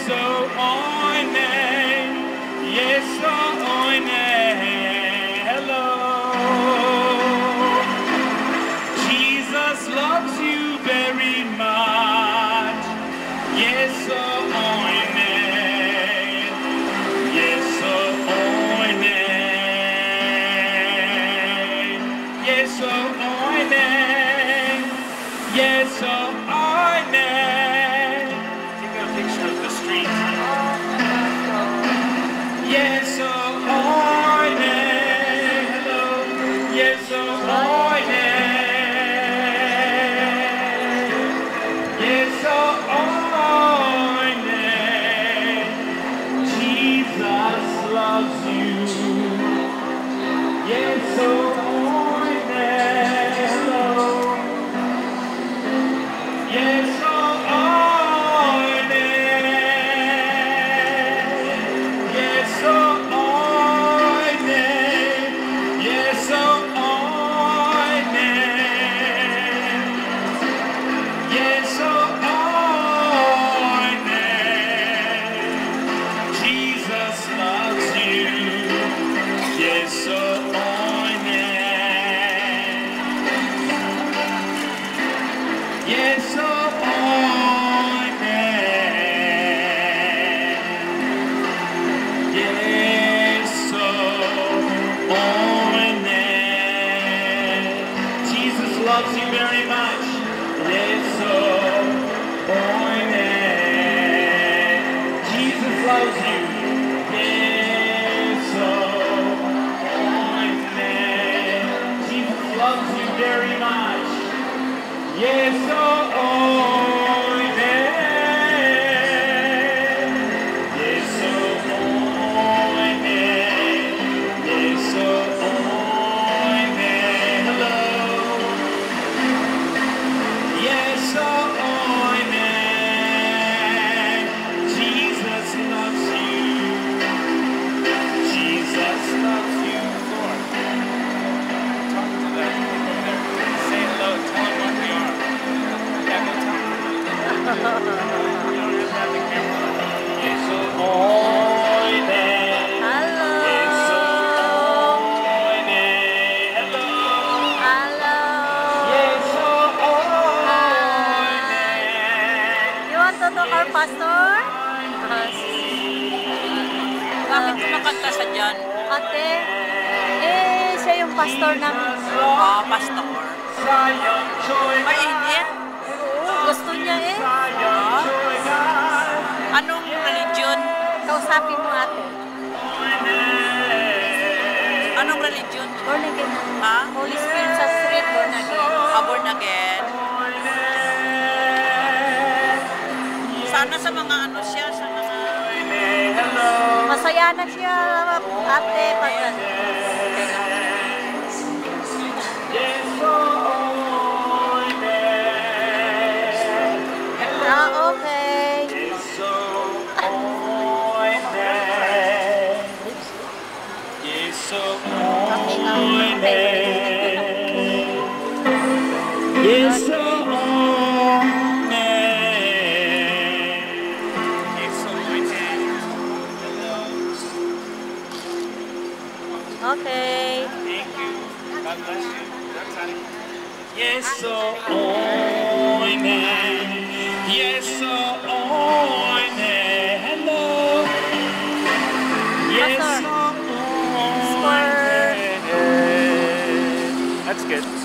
Pastor namin. Pastor. Mainit. Gusto niya eh. Anong religion? Kausapin mo ate. Anong religion? Born again. Ha? Holy Spirit sa street, born again. Born again. Sana sa mga ano siya, sa mga... Masaya na siya, ate, pag okay. Okay. Thank you. God bless you. Yes, so oine. Yes, so oine. Hello. Yes, so oine. That's good.